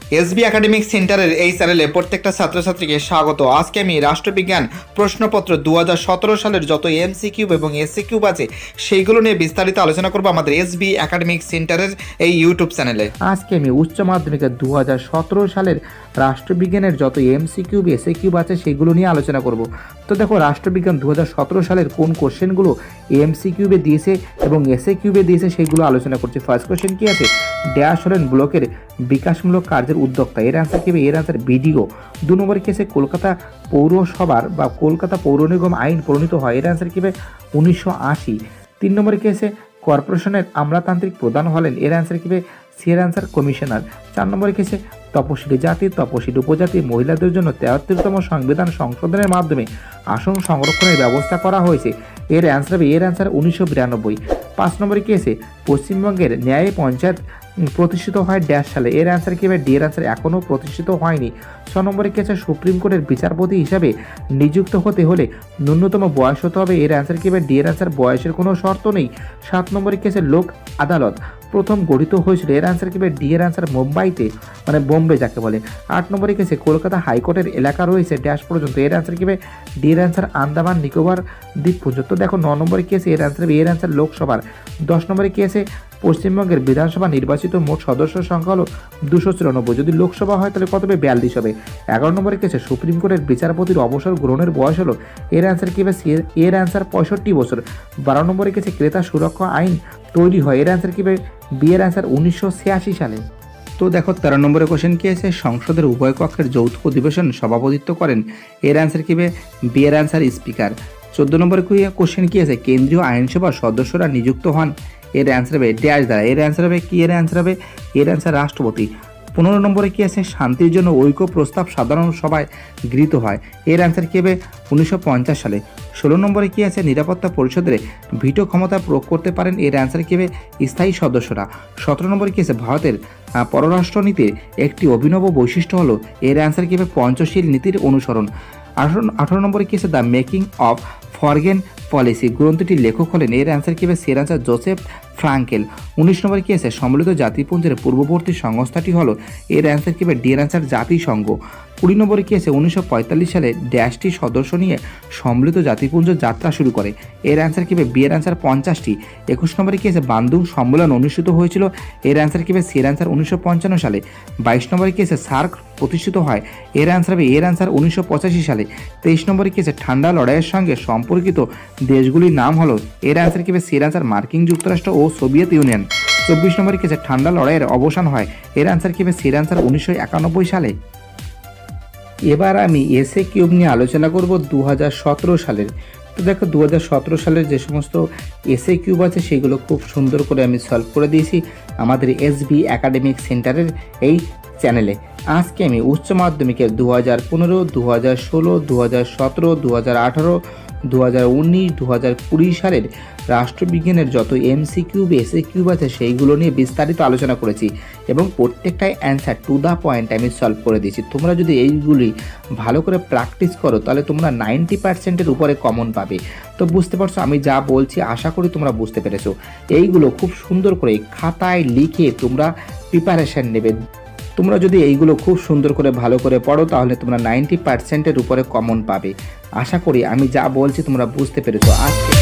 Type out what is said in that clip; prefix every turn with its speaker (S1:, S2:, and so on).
S1: SB academic সেন্টারের এই চ্যানেলে প্রত্যেকটা ছাত্রছাত্রীকে স্বাগত। আজকে আমি রাষ্ট্রবিজ্ঞান প্রশ্নপত্র 2017 সালের যত এমসিকিউ এবং এসসিকিউ আছে সেইগুলো নিয়ে বিস্তারিত আলোচনা করব আমাদের এসবি একাডেমিক সেন্টারের এই ইউটিউব চ্যানেলে। আজকে আমি উচ্চ মাধ্যমিকের 2017 সালের রাষ্ট্রবিজ্ঞানের যত এমসিকিউ এসসিকিউ আছে সেইগুলো নিয়ে আলোচনা করব। তো দেখো, রাষ্ট্রবিজ্ঞান 2017 সালের কোন কোশ্চেনগুলো এমসিকিউবে দিয়েছে এবং এসসিকিউবে দিয়েছে সেইগুলো আলোচনা করছি। ফার্স্ট কোশ্চেন কি আছে? ড্যাশ হলেন ব্লকের বিকাশমূলক কার্যের উদ্যোক্তা। এর অ্যান্সার কি হবে? এর অ্যান্সার বিডিও। 2 নম্বর কেসে কলকাতা পৌরসভার বা কলকাতা পৌর নিগম আইন প্রণীত হয়। এর অ্যান্সার কি হবে? 1980। 3 নম্বর কেসে কর্পোরেশনের আমলাতান্ত্রিক প্রধান হলেন। এর অ্যান্সার কি হবে? সি এর অ্যান্সার কমিশনার। 4 নম্বর কেসে তপশিলি জাতি তপশিলি উপজাতি মহিলাদের জন্য 73তম সংবিধান সংশোধনের মাধ্যমে আসন সংরক্ষণের ব্যবস্থা করা হয়েছে। এর অ্যান্সার হবে? এর অ্যান্সার 1992। 5 নম্বর কেসে পশ্চিমবঙ্গের ন্যায় পঞ্চায়েত প্রতিষ্ঠিত হয় ড্যাশ সালে। এর অ্যান্সার কি হবে? ডি এর অ্যান্সার এখনও প্রতিষ্ঠিত হয়নি। 6 নম্বরে কেসে সুপ্রিম কোর্টের বিচারপতি হিসাবে নিযুক্ত হতে হলে ন্যূনতম বয়স হতে হবে। এর অ্যান্সার কি হবে? ডি এর অ্যান্সার বয়সের কোনো শর্ত নেই। 7 নম্বরে কেসে লোক আদালত প্রথম গঠিত হয়েছিল। এর অ্যান্সার কি হবে? ডি এর অ্যান্সার মুম্বাইতে, মানে বোম্বে যাকে বলে। 8 নম্বরে কেসে কলকাতা হাইকোর্টের এলাকা রয়েছে ড্যাশ পর্যন্ত। এর অ্যান্সার কি হবে? ডি এর অ্যান্সার আন্দামান নিকোবর দ্বীপপুঞ্জ। তো দেখো, 9 নম্বরে কেসে এর অ্যান্সার হবে? এর অ্যান্সার লোকসভার। 10 নম্বরে কেসে পশ্চিমবঙ্গের বিধানসভা নির্বাচিত মোট সদস্যের সংখ্যা হলো 294। যদি লোকসভা হয় তাহলে কত হবে? 42 হবে। 11 নম্বরে কেসে সুপ্রিম কোর্টের বিচারপতির অবসর গ্রহণের বয়স হলো। এর অ্যান্সার কি হবে? এর অ্যান্সার 65 বছর। 12 নম্বরে কেসে ক্রেতা সুরক্ষা আইন তৈরি হয়। এর অ্যান্সার কি হবে? বি এর অ্যান্সার 1986 সালে। তো দেখো, 13 নম্বরে কোশ্চেন কি আছে? সংসদের উভয় কক্ষের যৌথ অধিবেশন সভাপতিত্ব করেন। এর অ্যান্সার কি হবে? বি এর অ্যান্সার স্পিকার। 14 নম্বরে কোশ্চেন কি আছে? কেন্দ্রীয় আইনসভার সদস্যরা নিযুক্ত হন। এর অ্যান্সার হবে ড্যাশ দ্বারা। এর অ্যান্সার হবে কি? এর অ্যান্সার হবে? এর অ্যান্সার রাষ্ট্রপতি। 15 নম্বরে কি আছে? শান্তির জন্য ঐক্য প্রস্তাব সাধারণ সভায় গৃহীত হয়। এর অ্যান্সার কি হবে? 1950 সালে। 16 নম্বরে কি আছে? নিরাপত্তা পরিষদের ভিটো ক্ষমতা প্রয়োগ করতে পারেন। এর অ্যান্সার কি হবে? স্থায়ী সদস্যরা। 17 নম্বরে কি আছে? ভারতের পররাষ্ট্রনীতির একটি অভিনব বৈশিষ্ট্য হলো। এর অ্যান্সার কি হবে? পঞ্চশীল নীতির অনুসরণ। 18 নম্বরে কি আছে? The making of foreign policy গ্রন্থটির লেখক হলেন। এর অ্যান্সার কি হবে? সি এর অ্যান্সার জোসেফ ফ্রাঙ্কেল। 19 নম্বরে কি আছে? সম্মিলিত জাতিপুঞ্জের পূর্ববর্তী সংস্থাটি হলো। এর অ্যান্সার কি হবে? ডি এর অ্যান্সার জাতিসংঘ। 20 নম্বরে কি আছে? 1945 সালে ড্যাশটি সদস্য নিয়ে সম্মিলিত জাতিপুঞ্জ যাত্রা শুরু করে। এর অ্যান্সার কি হবে? বি এর অ্যান্সার 50টি। 21 নম্বরে কি আছে? বান্দুং সম্মেলন অনুষ্ঠিত হয়েছিল। এর অ্যান্সার কি হবে? সি এর অ্যান্সার 1955 সালে। 22 নম্বরে কি আছে? সার্ক প্রতিষ্ঠিত হয়। এর অ্যান্সার হবে? এর অ্যান্সার 1985 সালে। 23 নম্বরে কি আছে? ঠান্ডা লড়াইয়ের সঙ্গে সম্পর্কিত দেশগুলির নাম হলো। এর অ্যান্সার কি হবে? সি এর অ্যান্সার মার্কিন যুক্তরাষ্ট্র ও সোভিয়েত ইউনিয়ন। 24 নম্বরে কি আছে? ঠান্ডা লড়াইয়ের অবসান হয়। এর অ্যান্সার কি হবে? সি এর অ্যান্সার 1991 সালে। এবার আমি এসএ কিউব নিয়ে আলোচনা করব 2017 সালের। তো দেখো, 2017 সালের যে সমস্ত এসএ কিউব আছে সেগুলো খুব সুন্দর করে আমি সলভ করে দিয়েছি আমাদের এসবি একাডেমিক সেন্টারের এই চ্যানেলে। আজকে আমি উচ্চ মাধ্যমিকের 2015, 2016, 2017, 2018, 2019, 2020 সালের রাষ্ট্রবিজ্ঞানের যত এমসিকিউ এসএ কিউব আছে সেইগুলো নিয়ে বিস্তারিত আলোচনা করেছি এবং প্রত্যেকটাই অ্যান্সার টু দ্য পয়েন্ট আমি সলভ করে দিয়েছি। তোমরা যদি এইগুলি ভালো করে প্র্যাকটিস করো তাহলে তোমরা 90%-এর উপরে কমন পাবে। তো বুঝতে পারছো আমি যা বলছি, আশা করি তোমরা বুঝতে পেরেছো। এইগুলো খুব সুন্দর করে খাতায় লিখে তোমরা প্রিপারেশান নেবে। তোমরা যদি এইগুলো খুব সুন্দর করে ভালো করে পড়ো তাহলে তোমরা 90%-এর উপরে কমন পাবে। আশা করি আমি যা বলছি তোমরা বুঝতে পেরেছো। আজকে